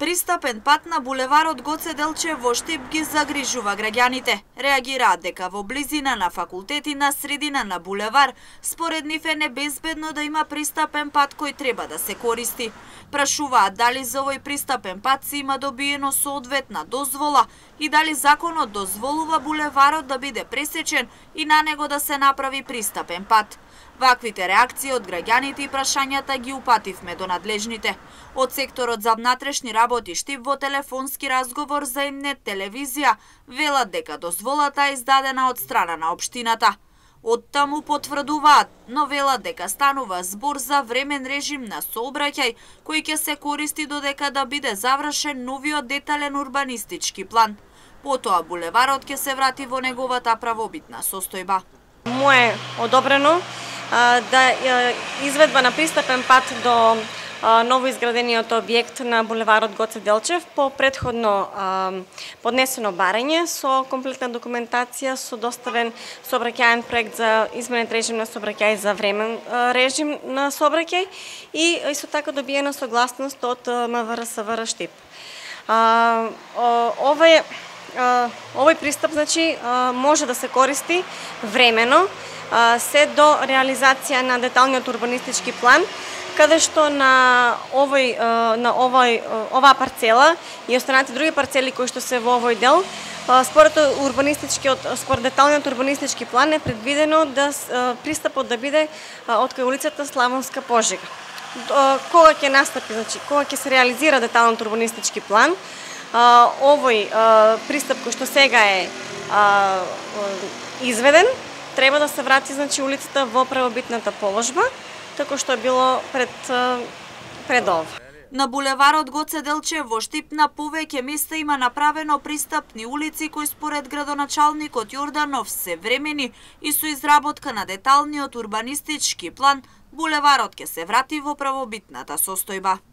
Пристапен пат на булеварот Гоце Делчев во Штип ги загрижува граѓаните. Реагираат дека во близина на факултети на средина на булевар, според нив е небезбедно да има пристапен пат кој треба да се користи. Прашуваат дали за овој пристапен пат се има добиено соодветна дозвола и дали законот дозволува булеварот да биде пресечен и на него да се направи пристапен пат. Ваквите реакции од граѓаните и прашањата ги упативме до надлежните. Од секторот за внатрешни работи Штип во телефонски разговор за М-нет телевизија велат дека дозволата е издадена од страна на општината. Од таму потврдуваат, но велат дека станува збор за времен режим на сообраќај кој ќе се користи додека да биде завршен новиот детален урбанистички план. Потоа булеварот ќе се врати во неговата правобитна состојба. Му е одобрено да изведба на пристапен пат до новоизградениот објект на булеварот Гоце Делчев по претходно поднесено барање со комплетна документација, со доставен сообраќаен проект за изменет режим на сообраќај за времен режим на сообраќај и исто така добиена согласност од МВР Штип. Овој пристап може да се користи времено се до реализација на деталниот урбанистички план, каде што на оваа парцела и останатите други парцели кои што се во овој дел, според деталниот урбанистички план е предвидено да пристапот да биде од кај улицата Славонска Пожега. Кога ќе настапи, кога ќе се реализира деталниот урбанистички план, овој пристап кој што сега е изведен, треба да се врати улицата во правобитната положба, како што е било пред ова. На булеварот Гоце Делчев во Штип на повеќе места има направено пристапни улици кои според градоначалникот Јорданов се времени и со изработка на деталниот урбанистички план булеварот ќе се врати во правобитната состојба.